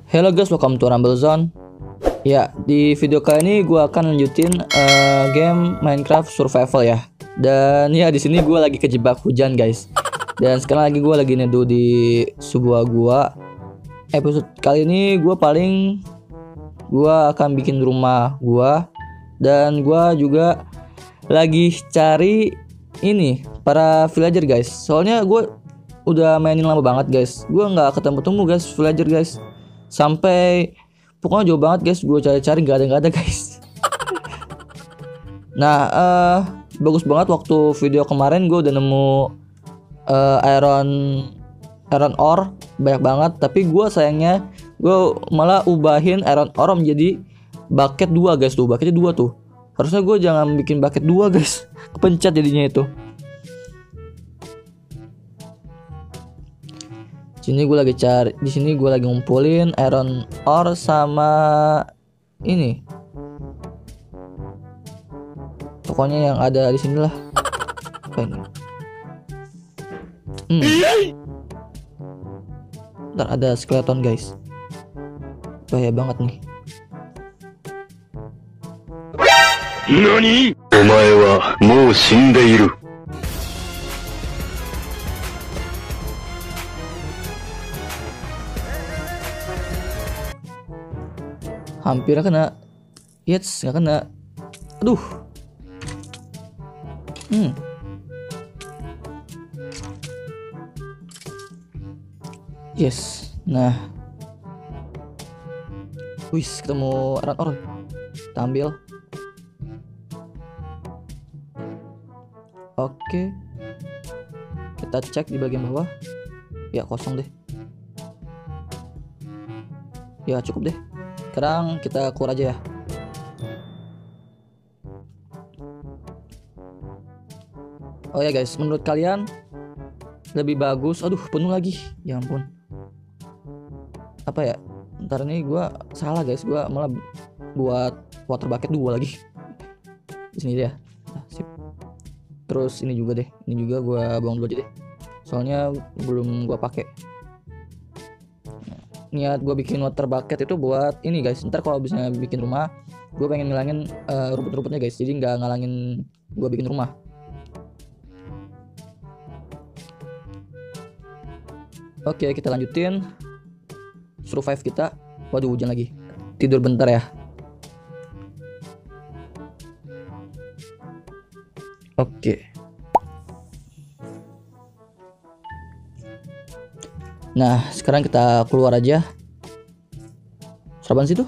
Hello guys, welcome to Rumble Zone. Ya, di video kali ini gue akan lanjutin game Minecraft Survival ya. Dan ya di sini gue lagi kejebak hujan guys. Dan sekarang gue lagi neduh di sebuah gua. Episode kali ini gue akan bikin rumah gua. Dan gue juga lagi cari ini para villager guys. Soalnya gue udah mainin lama banget guys. Gue nggak ketemu guys villager guys. Sampai pokoknya jauh banget guys, gue cari-cari nggak ada guys. Nah, bagus banget waktu video kemarin gue udah nemu iron ore banyak banget, tapi gue sayangnya gue malah ubahin iron ore menjadi bucket 2 guys. Tuh bucketnya 2 tuh, harusnya gue jangan bikin bucket 2 guys, kepencet jadinya itu. Di sini gue lagi ngumpulin iron ore sama ini. Pokoknya yang ada di sinilah. Apa ini? Ntar ada skeleton guys. Bahaya banget nih. Nani? Omae wa mou shindeiru. Hampir kena. Yes, nggak kena. Aduh. Yes. Nah. Wis, ketemu iron ore. Kita ambil. Oke. Kita cek di bagian bawah. Ya, kosong deh. Ya, cukup deh. Sekarang kita keluar aja ya. Oh ya guys, menurut kalian lebih bagus? Aduh, penuh lagi. Ya ampun. Apa ya? Ntar ini gue salah guys, gue malah buat water bucket 2 lagi. Di sini ya. Nah, sip. Terus ini juga deh. Ini juga gue buang dulu aja deh. Soalnya belum gue pakai. Niat gue bikin water bucket itu buat ini guys, ntar kalau bisa bikin rumah gue pengen ngilangin rumput-rumputnya guys, jadi nggak ngalangin gue bikin rumah. Oke, kita lanjutin survive kita. Waduh, hujan lagi. Tidur bentar ya. Oke. Nah, sekarang kita keluar aja. Serapan situ.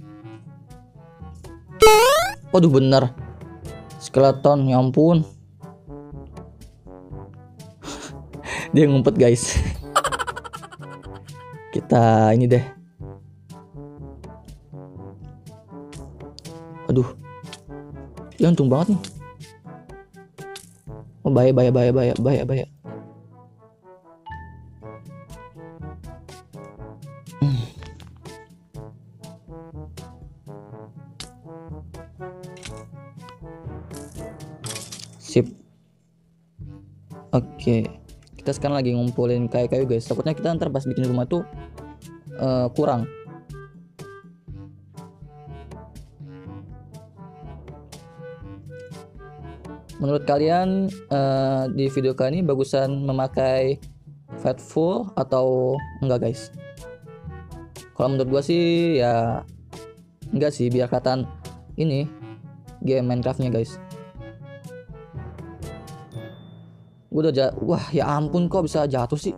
Waduh, bener. Skeleton, ya ampun. Dia ngumpet guys. Kita ini deh. Aduh. Ya untung banget nih. Oh, bahaya. Sip. Oke, kita sekarang lagi ngumpulin kayu-kayu guys. Takutnya kita ntar pas bikin rumah tuh kurang. Menurut kalian di video kali ini bagusan memakai Fatful atau enggak guys? Kalau menurut gua sih ya enggak sih, biar kelihatan ini game Minecraftnya guys. Gue udah wah ya ampun, kok bisa jatuh sih.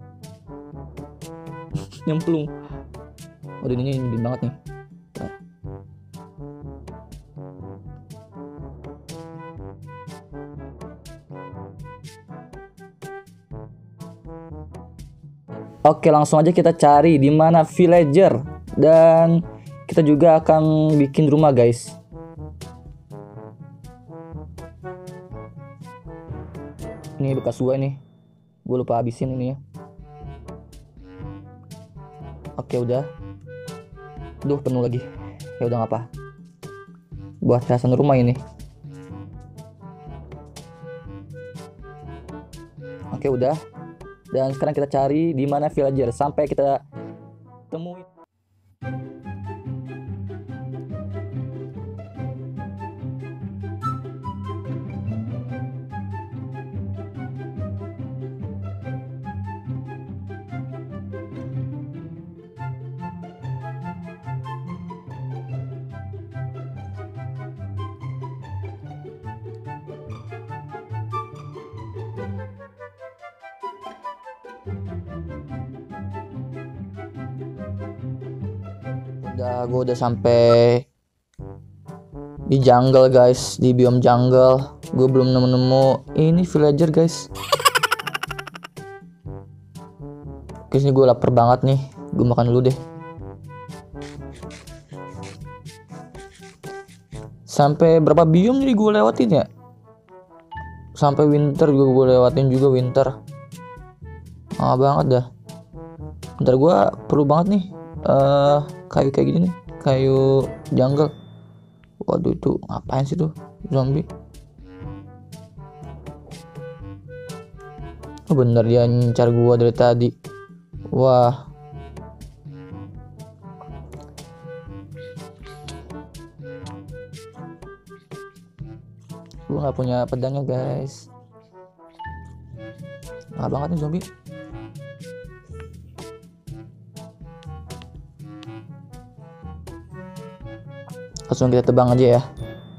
Nyemplung. Waduh, ini nyebelin banget nih. Nah. Oke, langsung aja kita cari di mana villager, dan kita juga akan bikin rumah guys. Ini bekas gua nih, gue lupa habisin ini ya. Oke, udah. Duh, penuh lagi. Ya udah, ngapa, buat hiasan rumah ini. Oke, udah. Dan sekarang kita cari di mana villager sampai kita temuin. Gue udah sampai di jungle guys, di biome jungle. Gue belum nemu ini villager guys. Guys, ini gue lapar banget nih. Gue makan dulu deh. Sampai berapa biome jadi gue lewatin ya? Sampai winter juga gue lewatin juga winter. Banget dah. Bentar, gue perlu banget nih kayu kayak gini nih, kayu jungle. Waduh, itu ngapain sih tuh zombie? Oh bener, dia ngincar gua dari tadi. Wah, gua nggak punya pedangnya guys. Nggak banget nih zombie. Langsung kita tebang aja ya.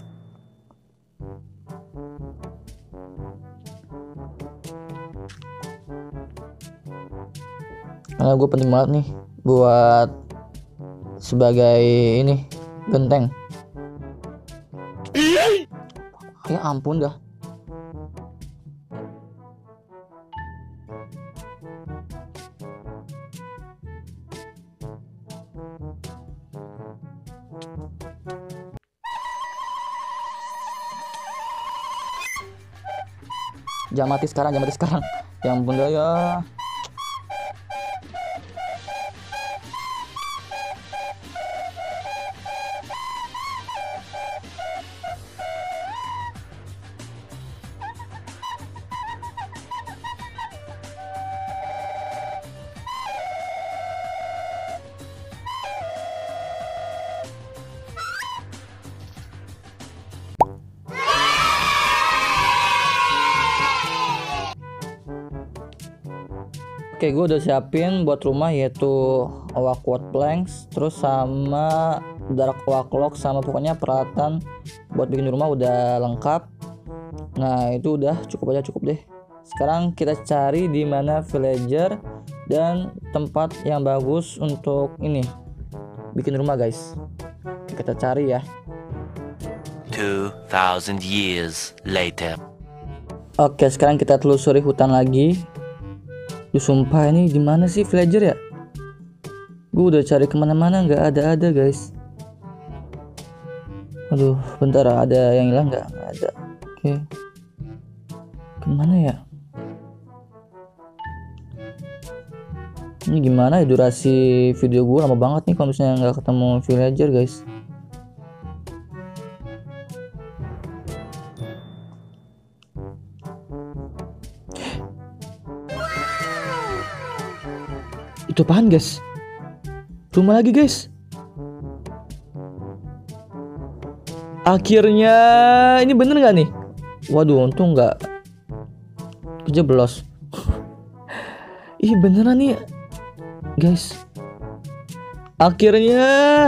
Karena gue penting banget nih buat sebagai ini genteng. Ya ampun dah. Jangan mati sekarang, jangan mati sekarang. Ya ampun dah ya. Oke, gue udah siapin buat rumah yaitu awak quad planks, terus sama dark awak lock, sama pokoknya peralatan buat bikin rumah udah lengkap. Nah itu udah cukup aja, cukup deh. Sekarang kita cari di mana villager dan tempat yang bagus untuk ini bikin rumah guys. Kita cari ya. 2000 years later. Oke, sekarang kita telusuri hutan lagi. Sumpah ini gimana sih villager ya? Gue udah cari kemana-mana nggak ada guys. Aduh, bentar, ada yang hilang nggak? Nggak ada. Oke, kemana ya? Ini gimana ya, durasi video gue lama banget nih kalau misalnya nggak ketemu villager guys. Itu apaan guys? Rumah lagi guys. Akhirnya ini bener gak nih? Waduh, untung gak kejeblos. Ih beneran nih guys. Akhirnya.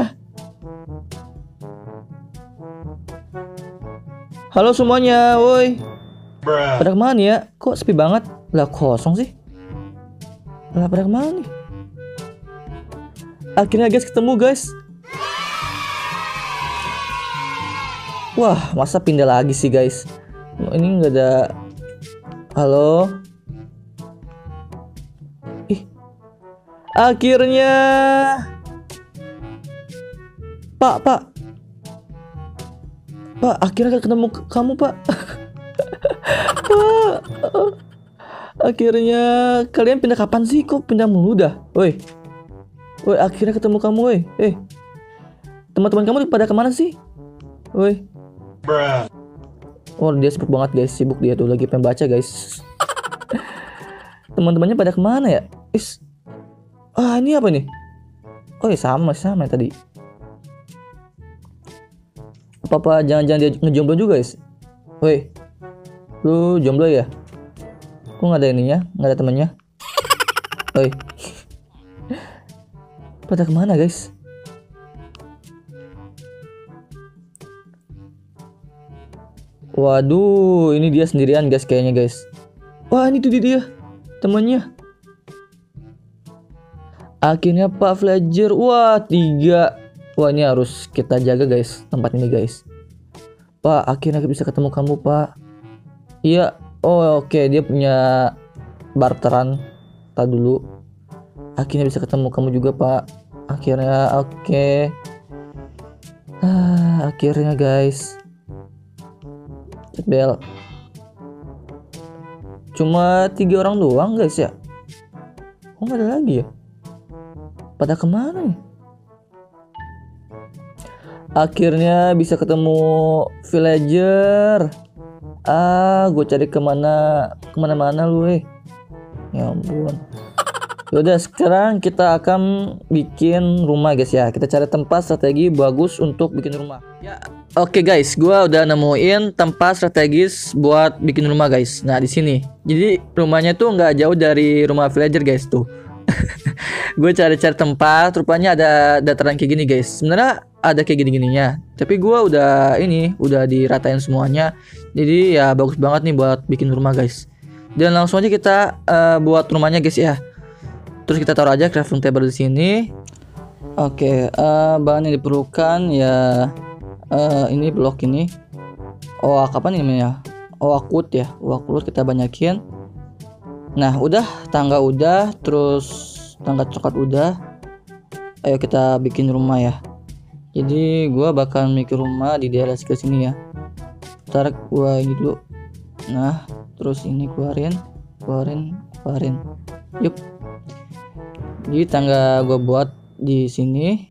Halo semuanya, woi. Pada kemana ya? Kok sepi banget? Lah kosong sih. Lah pada kemana nih? Akhirnya guys ketemu guys. Wah, masa pindah lagi sih guys? Ini nggak ada. Halo. Ih. Akhirnya. Pak. Pak, akhirnya ketemu kamu pak. Pak. Akhirnya kalian pindah kapan sih? Kok pindah mulu dah? Woi, akhirnya ketemu kamu, woi. Teman-teman kamu pada kemana sih? Woi. Oh, dia sibuk banget guys. Sibuk dia tuh lagi pengen baca guys. Teman-temannya pada kemana ya? Ini apa nih? Oh ya sama yang tadi. Apa jangan-jangan dia ngejomblo juga guys? Woi, lu jomblo ya? Kok nggak ada ininya? Nggak ada temennya? Woi, pada kemana guys? Waduh, ini dia sendirian guys kayaknya guys. Wah, ini tuh dia temannya. Akhirnya Pak Fledger. Wah, 3. Wah, ini harus kita jaga guys tempat ini guys. Pak, akhirnya bisa ketemu kamu Pak. Iya. Oh oke, dia punya barteran. Tadi dulu. Akhirnya bisa ketemu kamu juga Pak. Akhirnya oke. Akhirnya guys. Bel. Cuma 3 orang doang guys ya. Oh nggak ada lagi ya? Pada kemana nih? Akhirnya bisa ketemu villager. Gue cari kemana-mana lu Ya ampun. Yaudah sekarang kita akan bikin rumah guys ya. Kita cari tempat strategi bagus untuk bikin rumah. Ya. Oke guys, gua udah nemuin tempat strategis buat bikin rumah guys. Nah di sini. Jadi rumahnya tuh nggak jauh dari rumah villager guys tuh. Gue cari-cari tempat, rupanya ada dataran kayak gini guys. Sebenarnya ada kayak gini-gininya, tapi gua udah diratain semuanya. Jadi ya bagus banget nih buat bikin rumah guys. Dan langsung aja kita buat rumahnya guys ya. Terus kita taruh aja crafting table di sini. Oke, bahan yang diperlukan ya. Ini blok ini. Oak apa nih namanya? Oak wood ya. Oak wood kita banyakin. Nah, udah tangga udah, terus tangga coklat udah. Ayo kita bikin rumah ya. Jadi gua bakal bikin rumah di daerah sekitar sini ya. Ntar gua ini dulu. Nah, terus ini keluarin. Yup. Jadi tangga gua buat di sini.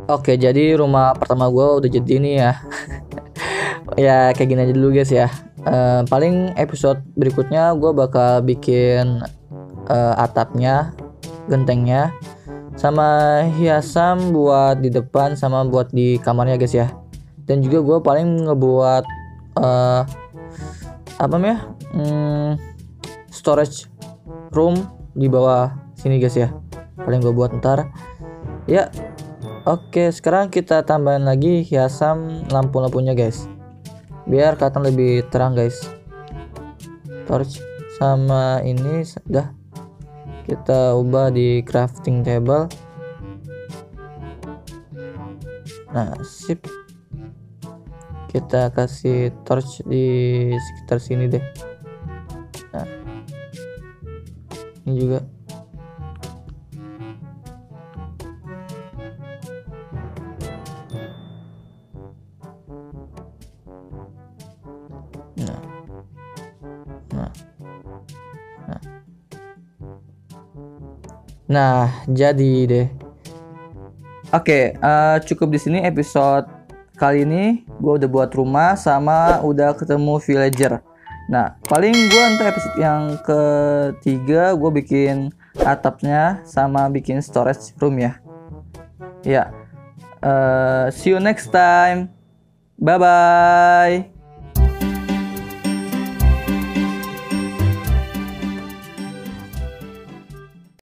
Oke, jadi rumah pertama gue udah jadi ini ya. Ya kayak gini aja dulu guys ya. Paling episode berikutnya gue bakal bikin atapnya, gentengnya, sama hiasan buat di depan sama buat di kamarnya guys ya. Dan juga gue paling ngebuat apa namanya, storage room di bawah sini guys ya. Paling gue buat ntar ya. Oke, sekarang kita tambahin lagi hiasan lampu-lampunya guys, biar kelihatan lebih terang guys. Torch sama ini sudah kita ubah di crafting table. Nah, sip. Kita kasih torch di sekitar sini deh. Nah, ini juga. Nah, jadi deh. Oke, cukup di sini episode kali ini. Gue udah buat rumah sama udah ketemu villager. Nah, paling gue ntar episode yang ketiga gue bikin atapnya sama bikin storage room ya. Ya, see you next time. Bye bye.